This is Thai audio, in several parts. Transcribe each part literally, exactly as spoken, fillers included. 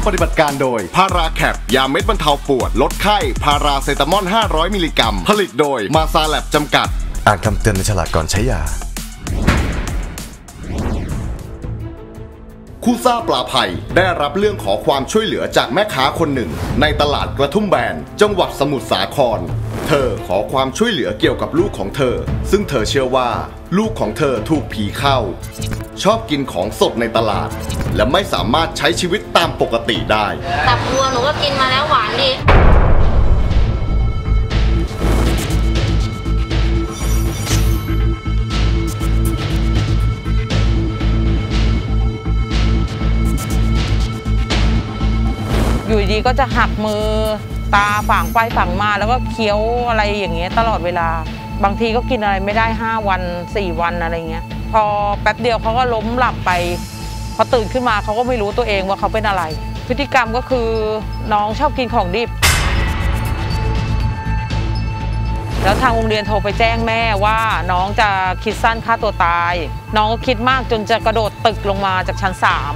ปฏิบัติการโดยพาราแคปยาเม็ดบรรเทาปวดลดไข้พาราเซตามอลห้าร้อยมิลลิกรัมผลิตโดยมาซาแลบจำกัดอ่านคำเตือนในฉลากก่อนใช้ยาคู่ซ่าปลาไผ่ได้รับเรื่องขอความช่วยเหลือจากแม่ค้าคนหนึ่งในตลาดกระทุ่มแบนจังหวัดสมุทรสาครเธอขอความช่วยเหลือเกี่ยวกับลูกของเธอซึ่งเธอเชื่อว่าลูกของเธอถูกผีเข้าชอบกินของสดในตลาดและไม่สามารถใช้ชีวิตตามปกติได้ตับวัวหนูก็กินมาแล้วหวานดีอยู่ดีก็จะหักมือตาฝังไปฝังมาแล้วก็เคี้ยวอะไรอย่างเงี้ยตลอดเวลาบางทีก็กินอะไรไม่ได้ห้าวันสี่วันอะไรเงี้ยพอแป๊บเดียวเขาก็ล้มหลับไปพอตื่นขึ้นมาเขาก็ไม่รู้ตัวเองว่าเขาเป็นอะไรพฤติกรรมก็คือน้องชอบกินของดิบแล้วทางโรงเรียนโทรไปแจ้งแม่ว่าน้องจะคิดสั้นฆ่าตัวตายน้องก็คิดมากจนจะกระโดดตึกลงมาจากชั้นสาม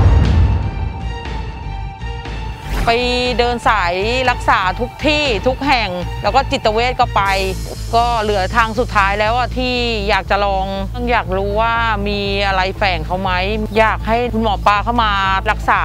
ไปเดินสายรักษาทุกที่ทุกแห่งแล้วก็จิตเวชก็ไปก็เหลือทางสุดท้ายแล้วที่อยากจะลองอยากรู้ว่ามีอะไรแฝงเขาไหมอยากให้คุณหมอปลาเข้ามารักษา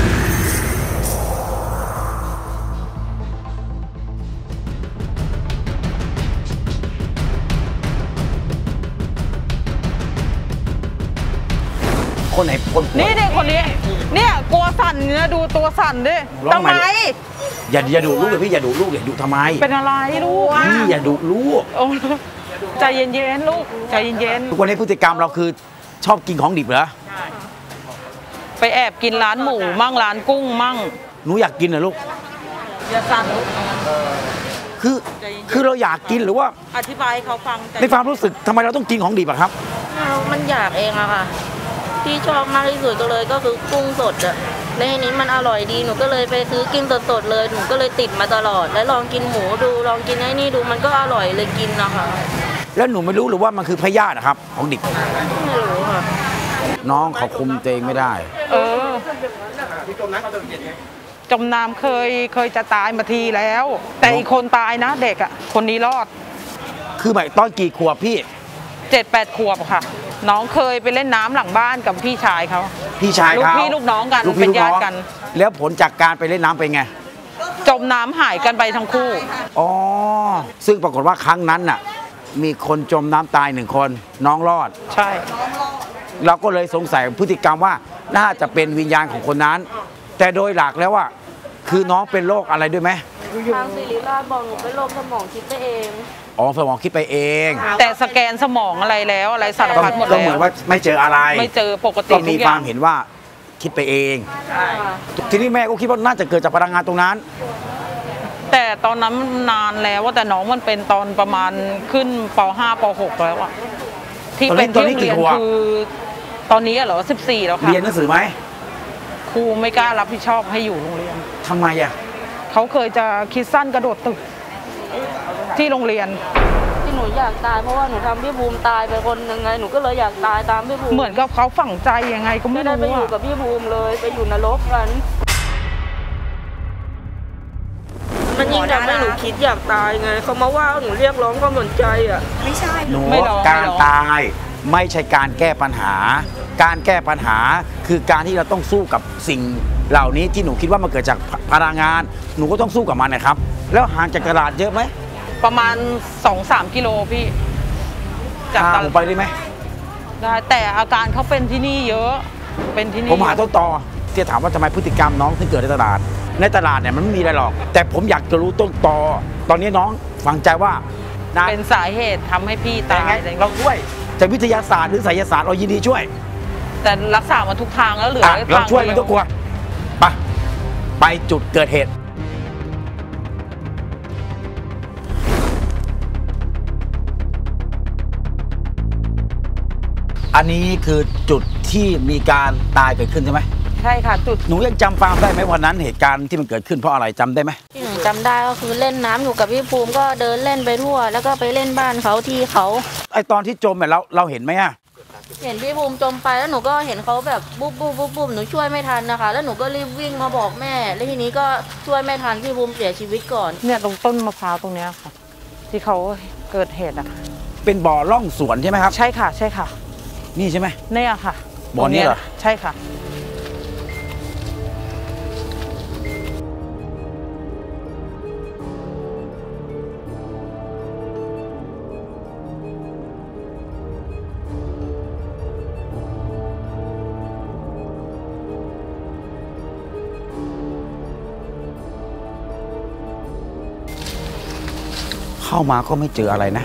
คนไหนคนนี่เด็กคนนี้เนี่ยกลัวสั่นเนี่ยดูตัวสั่นดิทำไมอย่าอย่าดุลูกเลยพี่อย่าดุลูกอย่าดุทำไมเป็นอะไรลูกพี่อย่าดุลูกใจเย็นๆลูกใจเย็นๆทุกวันนี้พฤติกรรมเราคือชอบกินของดิบเหรอไปแอบกินร้านหมูมั่งร้านกุ้งมั่งหนูอยากกินเหรอลูกอย่าสั่นลูกคือคือเราอยากกินหรือว่าอธิบายเขาฟังในความรู้สึกทำไมเราต้องกินของดิบอะครับมันอยากเองอะค่ะที่ชอบมากที่สุดก็เลยก็คือกุ้งสดอะในนี้มันอร่อยดีหนูก็เลยไปซื้อกินสดๆเลยหนูก็เลยติดมาตลอดแล้วลองกินหมูดูลองกินไอ้นี่ดูมันก็อร่อยเลยกินนะคะแล้วหนูไม่รู้หรือว่ามันคือพยาธินะครับของดิบไม่รู้ค่ะน้องเขาคุมตัวเองไม่ได้เออจมน้ำเคยเคยจะตายมาทีแล้วแต่อีกคนตายนะเด็กอ่ะคนนี้รอดคือหมายตอนกี่ขวบพี่เจ็ดแปดขวบค่ะน้องเคยไปเล่นน้ำหลังบ้านกับพี่ชายเขาพี่ชายเขาลูกพี่ลูกน้องกันเป็นญาติกันแล้วผลจากการไปเล่นน้ำเป็นไงจมน้ำหายกันไปทั้งคู่อ๋อซึ่งปรากฏว่าครั้งนั้นน่ะมีคนจมน้ำตายหนึ่งคนน้องรอดใช่เราก็เลยสงสัยพฤติกรรมว่าน่าจะเป็นวิญญาณของคนนั้นแต่โดยหลักแล้วว่าคือน้องเป็นโรคอะไรด้วยไหมทางศิริราชบอกหนูเป็นโรคสมองคิดไปเองอ๋อสมองคิดไปเองแต่สแกนสมองอะไรแล้วอะไรสารพัดหมดแล้วก็เหมือนว่าไม่เจออะไรไม่เจอปกติก็มีความเห็นว่าคิดไปเองทีนี้แม่ก็คิดว่าน่าจะเกิดจากพลังงานตรงนั้นแต่ตอนนั้นนานแล้วว่าแต่น้องมันเป็นตอนประมาณขึ้นป.ห้า ป.หกแล้วอะที่เป็นที่เรียนคือตอนนี้เหรอสิบสี่แล้วค่ะเรียนหนังสือไหมครูไม่กล้ารับผิดชอบให้อยู่โรงเรียนทำไมอะเขาเคยจะคิดสั้นกระโดดตึกที่โรงเรียนที่หนูอยากตายเพราะว่าหนูทำพี่บูมตายไปคนยังไงหนูก็เลยอยากตายตามพี่บูมเหมือนกับเขาฝังใจยังไงก็ไม่ได้ไปอยู่กับพี่บูมเลยไปอยู่นรกกันมันยิ่งทำให้หนูคิดอยากตายไงเขามาว่าหนูเรียกร้องความสนใจอ่ะไม่ใช่หนูการตายไม่ใช่การแก้ปัญหาการแก้ปัญหาคือการที่เราต้องสู้กับสิ่งเหล่านี้ที่หนูคิดว่ามันเกิดจากพลังงานหนูก็ต้องสู้กับมันนะครับแล้วห่างจากตลาดเยอะไหมประมาณ สองถึงสาม กิโลพี่จากตลาดผมไปได้ไหมได้แต่อาการเขาเป็นที่นี่เยอะเป็นที่นี่ผมหาต้นตอที่ถามว่าทำไมพฤติกรรมน้องถึงเกิดในตลาดในตลาดเนี่ยมันไม่มีอะไรหรอกแต่ผมอยากจะรู้ต้นตอตอนนี้น้องฝังใจว่าเป็นสาเหตุทำให้พี่ตายเราช่วยจากวิทยาศาสตร์หรือไสยศาสตร์เรายินดีช่วยแต่รักษามาทุกทางแล้วเหลือเราช่วยไม่ต้องกลัวไปไปจุดเกิดเหตุอันนี้คือจุดที่มีการตายเกิดขึ้นใช่ไหมใช่ค่ะจุดหนูยังจำความได้ไหมวันนั้นเหตุการณ์ที่มันเกิดขึ้นเพราะอะไรจำได้ไหมที่หนูจำได้ก็คือเล่นน้ำอยู่กับพี่ภูมิก็เดินเล่นไปทั่วแล้วก็ไปเล่นบ้านเขาที่เขาไอตอนที่จมเนี่ยเราเราเห็นไหมอะเห็นพี่ภูมิจมไปแล้วหนูก็เห็นเขาแบบบุ๊บบุ๊บบุ๊บบุ๊บหนูช่วยไม่ทันนะคะแล้วหนูก็รีบวิ่งมาบอกแม่แล้วทีนี้ก็ช่วยไม่ทันพี่ภูมิเสียชีวิตก่อนเนี่ยตรงต้นมะพร้าวตรงเนี้ยค่ะที่เขาเกิดเหตุอะค่ะเป็นบ่อล่องสวนใช่ไหมครับใช่ค่ะใช่ค่ะนี่ใช่ไหมเนี่ยค่ะบ่อนี้เหรอใช่ค่ะเข้ามาก็ไม่เจออะไรนะ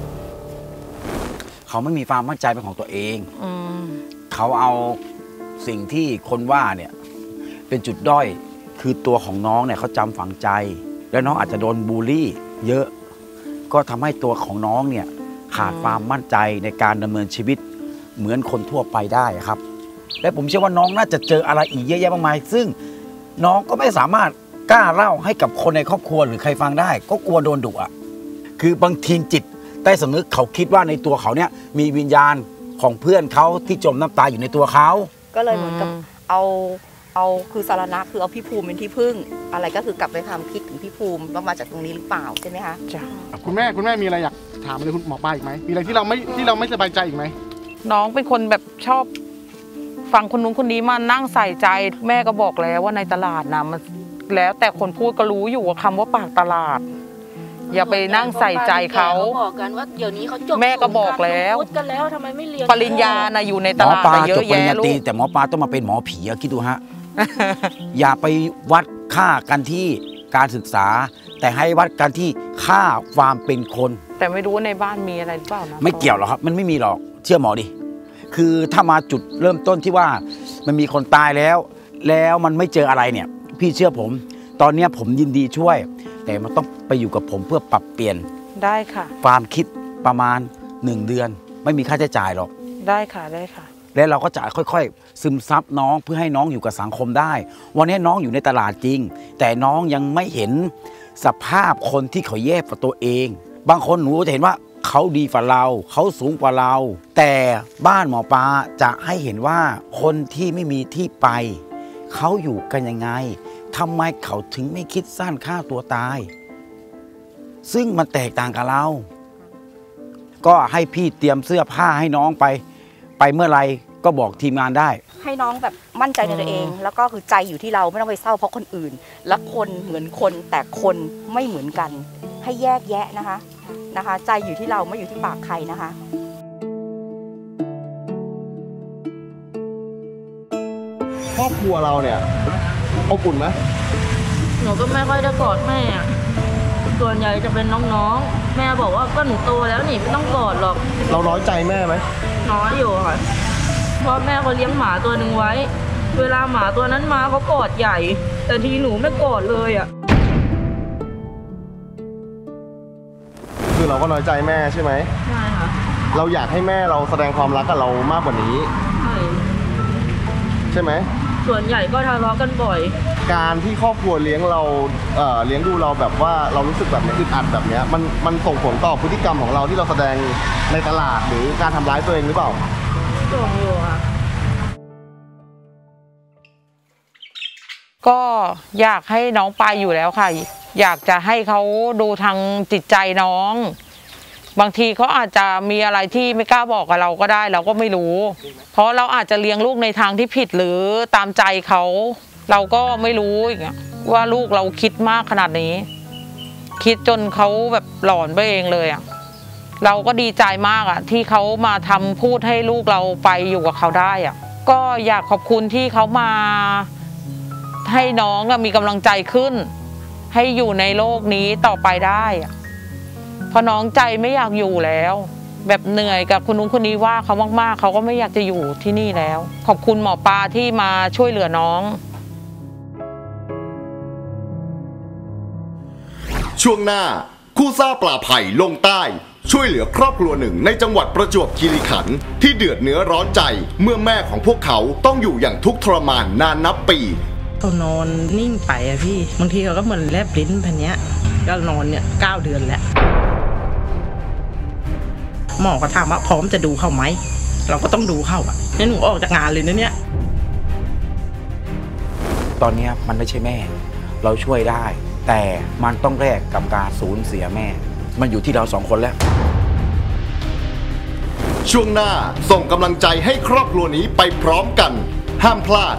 เขาไม่มีความมั่นใจเป็นของตัวเองเขาเอาสิ่งที่คนว่าเนี่ยเป็นจุดด้อยคือตัวของน้องเนี่ยเขาจำฝังใจแล้วน้องอาจจะโดนบูลลี่เยอะก็ทำให้ตัวของน้องเนี่ยขาดความมั่นใจในการดำเนินชีวิตเหมือนคนทั่วไปได้ครับและผมเชื่อว่าน้องน่าจะเจออะไรอีกเยอะแยะมากมายซึ่งน้องก็ไม่สามารถกล้าเล่าให้กับคนในครอบครัวหรือใครฟังได้ก็กลัวโดนดุอ่ะคือบางทีจิตใต้สำนึกเขาคิดว่าในตัวเขาเนี่ยมีวิญญาณของเพื่อนเขาที่จมน้ำตายอยู่ในตัวเขาก็เลยเหมือนกับเอาเอาคือสารณะคือเอาพี่ภูมิเป็นที่พึ่งอะไรก็คือกลับไปความคิดถึงพี่ภูมิว่ามาจากตรงนี้หรือเปล่าใช่ไหมคะจ้ะคุณแม่คุณแม่มีอะไรอยากถามอะไรคุณหมอปลาอีกไหมมีอะไรที่เราไม่ที่เราไม่สบายใจอีกไหมน้องเป็นคนแบบชอบฟังคนนู้นคนนี้มานั่งใส่ใจแม่ก็บอกแล้วว่าในตลาดนะมันแล้วแต่คนพูดก็รู้อยู่ว่าคำว่าปากตลาดอย่าไปนั่งใส่ใจเขาบอกกันว่าเดี๋ยวนี้เขาจบแม่ก็บอกแล้วกันแล้วทำไมไม่เรียนปริญญานะอยู่ในตลาดเยอะแยะลูกแต่หมอปลาต้องมาเป็นหมอผีคิดดูฮะ อย่าไปวัดค่ากันที่การศึกษาแต่ให้วัดกันที่ค่าความเป็นคนแต่ไม่รู้ในบ้านมีอะไรหรือเปล่านะไม่เกี่ยวหรอกครับมันไม่มีหรอกเชื่อหมอดิคือถ้ามาจุดเริ่มต้นที่ว่ามันมีคนตายแล้วแล้วมันไม่เจออะไรเนี่ยพี่เชื่อผมตอนนี้ผมยินดีช่วยแต่มันต้องไปอยู่กับผมเพื่อปรับเปลี่ยนได้ค่ะความคิดประมาณหนึ่งเดือนไม่มีค่าใช้จ่ายหรอกได้ค่ะได้ค่ะและเราก็จะค่อยๆซึมซับน้องเพื่อให้น้องอยู่กับสังคมได้วันนี้น้องอยู่ในตลาดจริงแต่น้องยังไม่เห็นสภาพคนที่เขาแย่กว่าตัวเองบางคนหนูจะเห็นว่าเขาดีกว่าเราเขาสูงกว่าเราแต่บ้านหมอปลาจะให้เห็นว่าคนที่ไม่มีที่ไปเขาอยู่กันยังไงทำไมเขาถึงไม่คิดสั้นฆ่าตัวตายซึ่งมันแตกต่างกับเราก็ให้พี่เตรียมเสื้อผ้าให้น้องไปไปเมื่อไรก็บอกทีมงานได้ให้น้องแบบมั่นใจในตัวเองแล้วก็คือใจอยู่ที่เราไม่ต้องไปเศร้าเพราะคนอื่นและคนเหมือนคนแต่คนไม่เหมือนกันให้แยกแยะนะคะนะคะใจอยู่ที่เราไม่อยู่ที่ปากใครนะคะครอบครัวเราเนี่ยอบอุ่นไหมหนูก็ไม่ค่อยได้กอดแม่ส่วนใหญ่จะเป็นน้องๆแม่บอกว่าก็หนูโตแล้วนี่ไม่ต้องกอดหรอกเราน้อยใจแม่ไหมน้อยอยู่ค่ะเพราะแม่เขาเลี้ยงหมาตัวหนึ่งไว้เวลาหมาตัวนั้นมาเขากอดใหญ่แต่ทีหนูไม่กอดเลยอ่ะคือเราก็น้อยใจแม่ใช่ไหมใช่ค่ะเราอยากให้แม่เราแสดงความรักกับเรามากกว่านี้ใช่ใช่ไหมส่วนใหญ่ก็ทะเลาะกันบ่อยการที่ครอบครัวเลี้ยงเราเอ่อเลี้ยงดูเราแบบว่าเรารู้สึกแบบนี้อึดอัดแบบนี้มันมันส่งผลต่อพฤติกรรมของเราที่เราแสดงในตลาดหรือการทำร้ายตัวเองหรือเปล่าส่งอยู่ค่ะก็อยากให้น้องไปอยู่แล้วค่ะอยากจะให้เขาดูทางจิตใจน้องบางทีเขาอาจจะมีอะไรที่ไม่กล้าบอกกับเราก็ได้เราก็ไม่รู้เพราะเราอาจจะเลี้ยงลูกในทางที่ผิดหรือตามใจเขาเราก็ไม่รู้อีกว่าลูกเราคิดมากขนาดนี้คิดจนเขาแบบหลอนไปเองเลยอ่ะเราก็ดีใจมากอ่ะที่เขามาทำพูดให้ลูกเราไปอยู่กับเขาได้อ่ะก็อยากขอบคุณที่เขามาให้น้องมีกำลังใจขึ้นให้อยู่ในโลกนี้ต่อไปได้เพราะน้องใจไม่อยากอยู่แล้วแบบเหนื่อยกับคนนู้นคนนี้ว่าเขามากๆเขาก็ไม่อยากจะอยู่ที่นี่แล้วขอบคุณหมอปลาที่มาช่วยเหลือน้องช่วงหน้าคู่ซ่าปลาไผ่ลงใต้ช่วยเหลือครอบครัวหนึ่งในจังหวัดประจวบคีรีขันธ์ที่เดือดเนื้อร้อนใจเมื่อแม่ของพวกเขาต้องอยู่อย่างทุกข์ทรมานนานนับปีเขานอนนิ่งไปอะพี่บางทีเขาก็เหมือนแลบลิ้นพันเนี้ยก็นอนเนี่ยเก้าเดือนแล้วหมอก็ถามว่าพร้อมจะดูเขาไหมเราก็ต้องดูเข้าอ่ะนี่หนูออกจากงานเลยนะเนี่ยตอนนี้มันไม่ใช่แม่เราช่วยได้แต่มันต้องแลกกับการสูญเสียแม่มันอยู่ที่เราสองคนแล้วช่วงหน้าส่งกำลังใจให้ครอบครัวนี้ไปพร้อมกันห้ามพลาด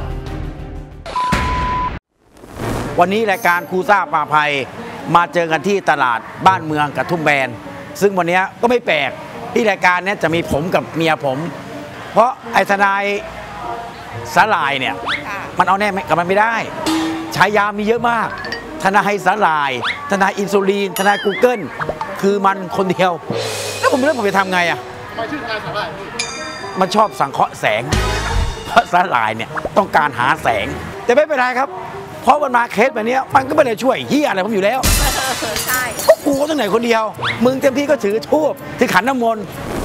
วันนี้รายการครูซ่าป่าภัยมาเจอกันที่ตลาดบ้านเมืองกระทุ่มแบนซึ่งวันนี้ก็ไม่แปลกที่รายการนี้จะมีผมกับเมียผมเพราะไอ้ทนายสลายเนี่ยมันเอาแน่กับมันไม่ได้ฉายามีเยอะมากทนายสลายทนายอินซูลินทนายกูเกิลคือมันคนเดียวแล้วผมไม่รู้ผมจะทำไงอ่ะทำไมชื่อทนายสลายมันชอบสังเคราะห์แสงเพราะสลายเนี่ยต้องการหาแสงแต่ไม่เป็นไรครับเพราะมันมาเคสแบบนี้มันก็ไม่ได้ช่วยเฮียอะไรผมอยู่แล้วใช่ก็กูก็ต้องไหนคนเดียวมึงเต็มที่ก็ถือทูบถือขันน้ำมนต์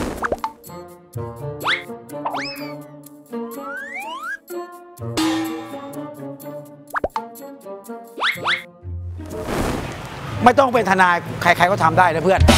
ไม่ต้องเป็นทนายใครๆก็ทำได้นะเพื่อน